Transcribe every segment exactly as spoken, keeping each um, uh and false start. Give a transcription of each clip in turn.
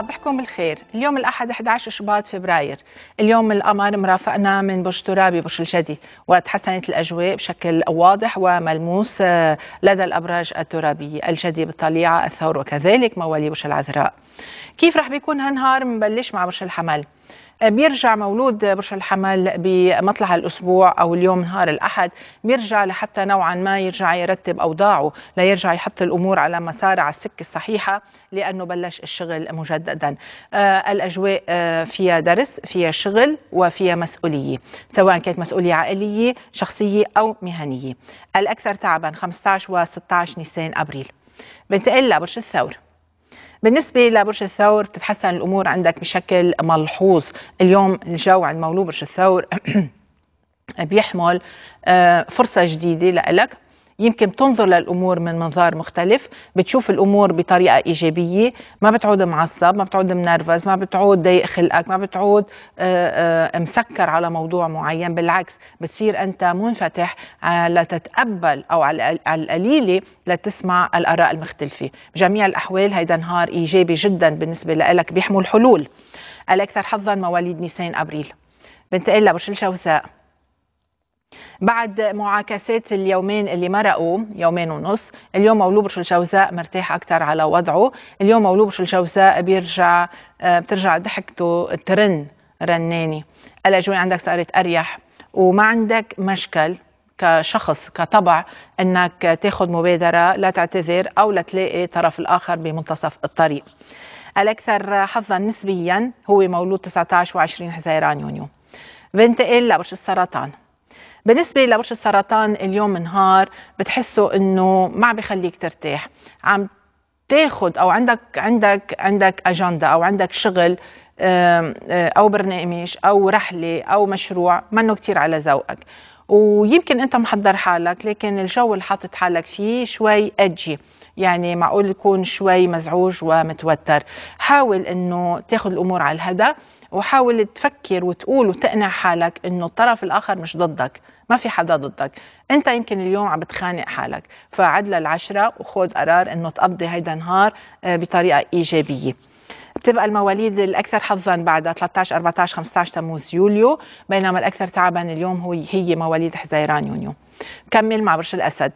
صبحكم بالخير. اليوم الأحد أحد عشر شباط فبراير. اليوم القمر مرافقنا من برج ترابي برج الجدي، وتحسنت الأجواء بشكل واضح وملموس لدى الأبراج الترابية، الجدي بالطليعة، الثور وكذلك موالي برج العذراء. كيف رح بيكون هالنهار؟ منبلش مع برج الحمل. بيرجع مولود برج الحمل بمطلع الأسبوع أو اليوم نهار الأحد، بيرجع لحتى نوعا ما يرجع يرتب أوضاعه، لا يرجع يحط الأمور على مسار على السكة الصحيحة، لأنه بلش الشغل مجددا. آه الأجواء آه فيها درس، فيها شغل، وفيها مسؤولية، سواء كانت مسؤولية عائلية شخصية أو مهنية. الأكثر تعبا خمسة عشر و ستة عشر نيسان أبريل. بنتقل لبرج الثور. بالنسبة لبرج الثور بتتحسن الأمور عندك بشكل ملحوظ. اليوم الجو عند مولود برج الثور بيحمل فرصة جديدة لإلك، يمكن تنظر للأمور من منظار مختلف، بتشوف الأمور بطريقة إيجابية، ما بتعود معصب، ما بتعود منرفز، ما بتعود ضايق خلقك، ما بتعود مسكر على موضوع معين، بالعكس بتصير أنت منفتح لتتقبل أو على القليلة لتسمع الآراء المختلفة. بجميع الأحوال هيدا نهار إيجابي جدا بالنسبة لك، بيحمل حلول. الأكثر حظا مواليد نيسان أبريل. بنتقل لبرج الجوزاء. بعد معاكسات اليومين اللي مرقوا يومين ونص، اليوم مولود برج الجوزاء مرتاح أكثر على وضعه. اليوم مولود برج الجوزاء بيرجع بترجع ضحكته ترن رناني. الأجواء عندك صارت أريح، وما عندك مشكل كشخص كطبع أنك تاخذ مبادرة لا تعتذر أو لا تلاقي طرف الآخر بمنتصف الطريق. الأكثر حظا نسبيا هو مولود تسعة عشر وعشرين حزيران يونيو. بنتقل لبرج السرطان. بالنسبة لبرج السرطان اليوم نهار بتحسوا انه ما بخليك ترتاح، عم تاخد او عندك عندك عندك اجنده او عندك شغل او برنامج او رحله او مشروع منه كتير على ذوقك، ويمكن انت محضر حالك لكن الجو اللي حاطط حالك فيه شوي ادجي، يعني معقول يكون شوي مزعوج ومتوتر. حاول انه تاخد الامور على الهدى، وحاول تفكر وتقول وتقنع حالك انه الطرف الاخر مش ضدك، ما في حدا ضدك، انت يمكن اليوم عم بتخانق حالك، فعد للعشرة وخذ قرار انه تقضي هيدا النهار بطريقة ايجابية. بتبقى المواليد الاكثر حظا بعد ثلاثة عشر أربعة عشر خمسة عشر تموز يوليو، بينما الاكثر تعبا اليوم هو هي مواليد حزيران يونيو. كمل مع برج الاسد.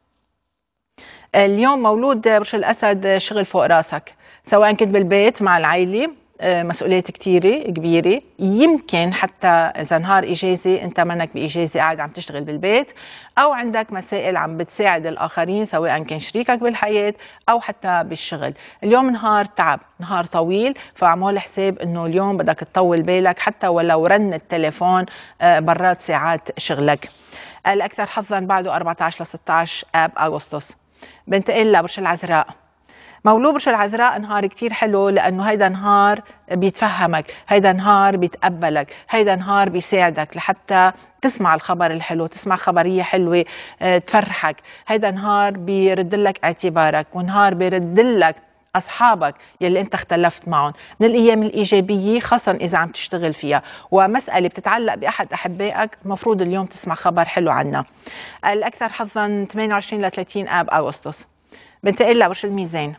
اليوم مولود برج الاسد شغل فوق راسك، سواء كنت بالبيت مع العائلة، مسؤوليات كتيرة كبيرة، يمكن حتى إذا نهار إجازة أنت منك بإجازة قاعد عم تشتغل بالبيت، أو عندك مسائل عم بتساعد الآخرين سواء كان شريكك بالحياة أو حتى بالشغل. اليوم نهار تعب، نهار طويل، فعمول حساب أنه اليوم بدك تطول بالك حتى ولو رن التليفون برات ساعات شغلك. الأكثر حظا بعده أربعة عشر ل ستة عشر آب أغسطس. بنتقل لبرج العذراء. مولود برج العذراء نهار كتير حلو، لأنه هيدا نهار بيتفهمك، هيدا نهار بيتقبلك، هيدا نهار بيساعدك لحتى تسمع الخبر الحلو، تسمع خبرية حلوة تفرحك. هيدا نهار بيردلك اعتبارك، ونهار بيردلك أصحابك يلي أنت اختلفت معهم، من الأيام الإيجابية خاصة إذا عم تشتغل فيها، ومسألة بتتعلق بأحد أحبائك مفروض اليوم تسمع خبر حلو عنها. الأكثر حظا ثمانية وعشرين ل ثلاثين آب أغسطس. بنتقل لبرج الميزان.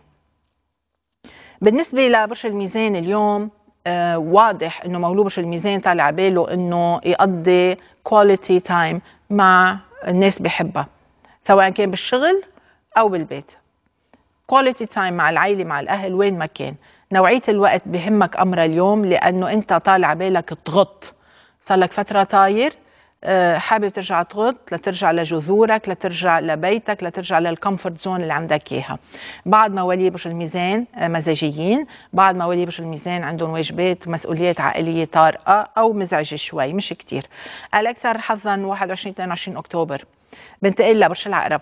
بالنسبة لبرج الميزان اليوم آه واضح انه مولود برج الميزان طالع باله انه يقضي كواليتي تايم مع الناس بحبها، سواء كان بالشغل او بالبيت. كواليتي تايم مع العائلة مع الاهل وين ما كان. نوعية الوقت بهمك امر اليوم، لانه انت طالع بالك تغط، صار لك فترة طاير، حابب ترجع تغط، لترجع لجذورك، لترجع لبيتك، لترجع للكمفورت زون اللي عندك اياها. بعض مواليد برج الميزان مزاجيين، بعض مواليد برج الميزان عندهم واجبات ومسؤوليات عائليه طارئه او مزعجه شوي مش كتير. الاكثر حظا واحد وعشرين اثنين وعشرين اكتوبر. بنتقل لبرج العقرب.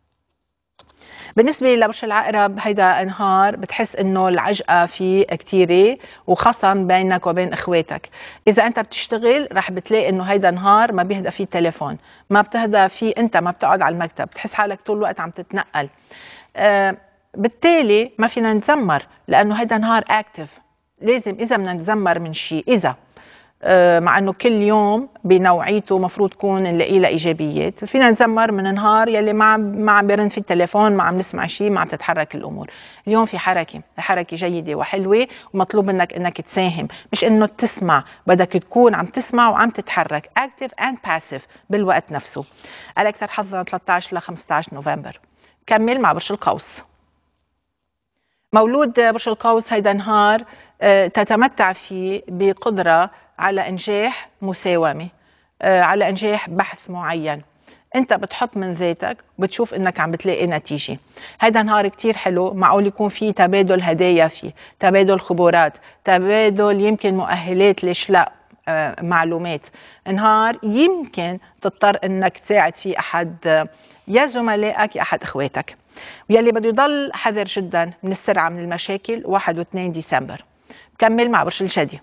بالنسبة لبرج العقرب هيدا نهار بتحس انه العجقة فيه كتيرة، وخاصة بينك وبين اخواتك. اذا انت بتشتغل رح بتلاقي انه هيدا نهار ما بيهدى فيه التليفون، ما بتهدى فيه، انت ما بتقعد على المكتب، بتحس حالك طول الوقت عم تتنقل. آه بالتالي ما فينا نتذمر، لانه هيدا نهار اكتف. لازم اذا بدنا نتذمر من شيء، اذا مع انه كل يوم بنوعيته مفروض تكون نلاقي لها ايجابيات. فينا نزمر من نهار يلي ما ما عم بيرن في التليفون، ما عم نسمع شيء، ما عم تتحرك الامور. اليوم في حركه، حركه جيده وحلوه، ومطلوب منك انك تساهم، مش انه تسمع، بدك تكون عم تسمع وعم تتحرك، active and passive بالوقت نفسه. الاكثر حظا ثلاثة عشر ل خمسة عشر نوفمبر. كمل مع برج القوس. مولود برج القوس هيدا نهار تتمتع فيه بقدرة على إنجاح مساومة، على إنجاح بحث معين. أنت بتحط من ذاتك وبتشوف إنك عم بتلاقي نتيجة. هيدا نهار كتير حلو، معقول يكون فيه تبادل هدايا، فيه تبادل خبرات، تبادل يمكن مؤهلات، ليش لا، معلومات. نهار يمكن تضطر إنك تساعد فيه أحد يا زملائك يا أحد إخواتك. ويلي بده يضل حذر جدا من السرعة من المشاكل. واحد واثنين ديسمبر. كمل مع برج الجدي.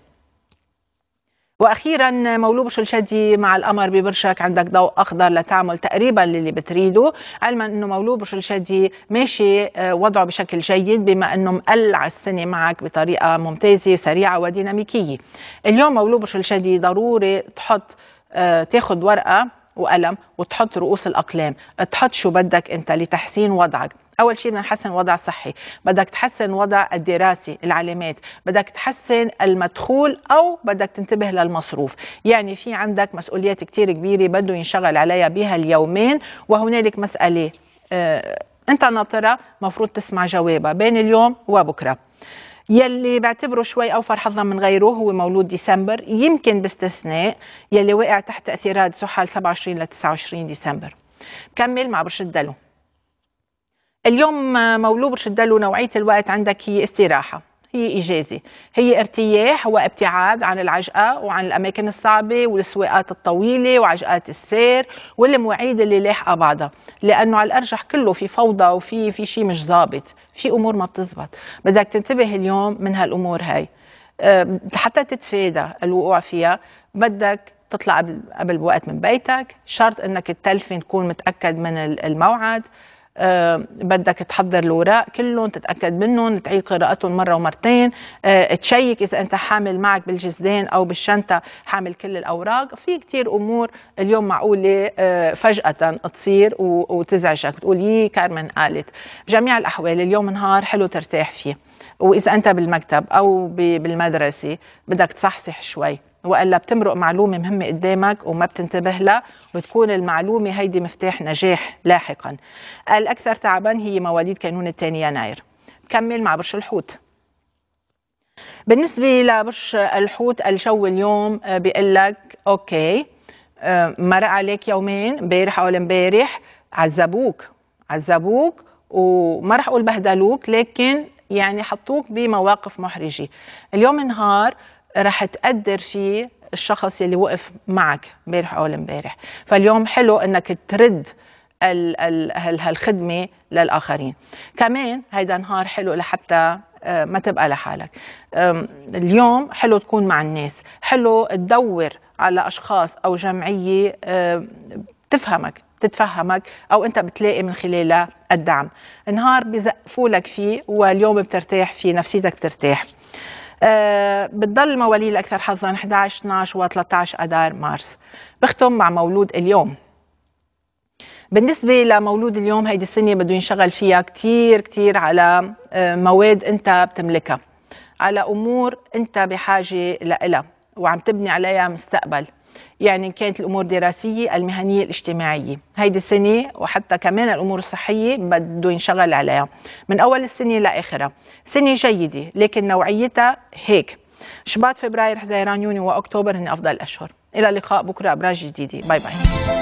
واخيرا مولود برج الجدي مع القمر ببرجك، عندك ضوء اخضر لتعمل تقريبا للي بتريده، علما انه مولود برج الجدي ماشي وضعه بشكل جيد، بما انه مقلع السنه معك بطريقه ممتازه سريعه وديناميكيه. اليوم مولود برج الجدي ضروري تحط تاخذ ورقه وقلم وتحط رؤوس الاقلام، تحط شو بدك انت لتحسين وضعك. أول شيء بدنا نحسن وضع صحي، بدك تحسن وضع الدراسي، العلامات، بدك تحسن المدخول أو بدك تنتبه للمصروف. يعني في عندك مسؤوليات كتير كبيرة بده ينشغل عليها بها اليومين، وهنالك مسألة آه أنت ناطرة مفروض تسمع جوابها بين اليوم وبكرة. يلي بعتبره شوي أوفر حظا من غيره هو مولود ديسمبر، يمكن باستثناء يلي وقع تحت تأثيرات زحل سبعة وعشرين ل تسعة وعشرين ديسمبر. كمل مع برج الدلو. اليوم مولود برج الدلو نوعية الوقت عندك هي استراحة، هي إجازة، هي ارتياح وابتعاد عن العجقة وعن الأماكن الصعبة والسواقات الطويلة وعجقات السير والمواعيد اللي لاحقة بعضها، لأنه على الأرجح كله في فوضى وفي في شيء مش ظابط، في أمور ما بتزبط. بدك تنتبه اليوم من هالأمور هاي حتى تتفادى الوقوع فيها. بدك تطلع قبل قبل بوقت من بيتك، شرط انك التلفن تكون متأكد من الموعد. أه بدك تحضر الوراق كلهم، تتأكد منهم، تعيد قراءتهم مرة ومرتين. أه تشيك إذا أنت حامل معك بالجزدان أو بالشنطة حامل كل الأوراق. في كتير أمور اليوم معقولة أه فجأة تصير وتزعجك، تقول يي كارمن قالت. بجميع الأحوال اليوم نهار حلو ترتاح فيه، وإذا أنت بالمكتب أو بالمدرسة بدك تصحصح شوي، وإلا بتمرق معلومة مهمة قدامك وما بتنتبه لها، وتكون المعلومة هيدي مفتاح نجاح لاحقا. الأكثر تعبا هي مواليد كانون الثاني يناير. كمل مع برج الحوت. بالنسبة لبرج الحوت الجو اليوم بيقول لك أوكي، مرق عليك يومين امبارح أو امبارح عذبوك عذبوك وما رح أقول بهدلوك، لكن يعني حطوك بمواقف محرجة. اليوم نهار رح تقدر فيه الشخص يلي وقف معك امبارح أو امبارح، فاليوم حلو انك ترد هالخدمة للآخرين. كمان هيدا نهار حلو لحتى ما تبقى لحالك. اليوم حلو تكون مع الناس، حلو تدور على أشخاص أو جمعية تفهمك تتفهمك أو أنت بتلاقي من خلالها الدعم. نهار بيزقفوا لك فيه واليوم بترتاح فيه، نفسيتك بترتاح. أه بتضل مواليد الأكثر حظا إحدى عشر اثني عشر و ثلاثة عشر أذار مارس. بختم مع مولود اليوم. بالنسبة لمولود اليوم هيدي السنة بده ينشغل فيها كتير كتير على مواد أنت بتملكها، على أمور أنت بحاجة لها وعم تبني عليها مستقبل. يعني كانت الأمور الدراسية، المهنية، الاجتماعية. هيدي السنة وحتى كمان الأمور الصحية بده ينشغل عليها من أول السنة لآخرها. سنة جيدة لكن نوعيتها هيك. شباط، فبراير، حزيران، يونيو وأكتوبر هن أفضل الأشهر. إلى اللقاء بكرة أبراج جديدة. باي باي.